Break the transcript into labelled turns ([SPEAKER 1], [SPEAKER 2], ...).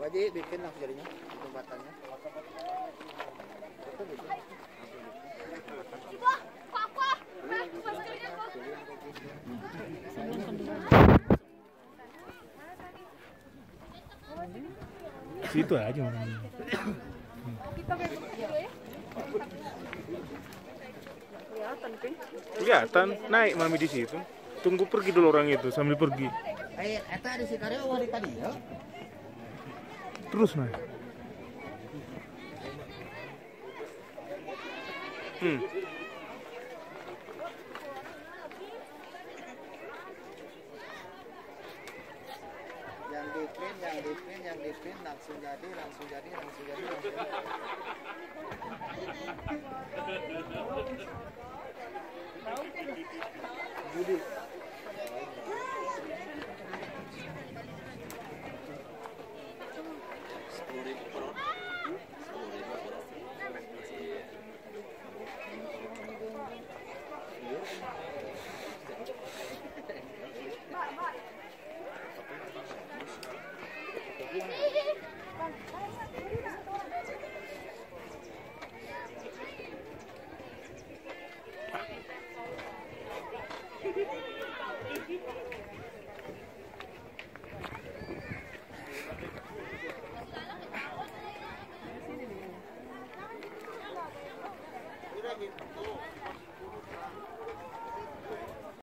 [SPEAKER 1] Coba aja bikin langsung jadinya jembatannya.
[SPEAKER 2] Situ aja orangnya. Kelihatan naik mami di situ. Tunggu pergi dulu orang itu sambil pergi.
[SPEAKER 1] Eta di si karyawan tadi ya.
[SPEAKER 2] Terus naik.
[SPEAKER 1] Yang di print langsung jadi. Jadi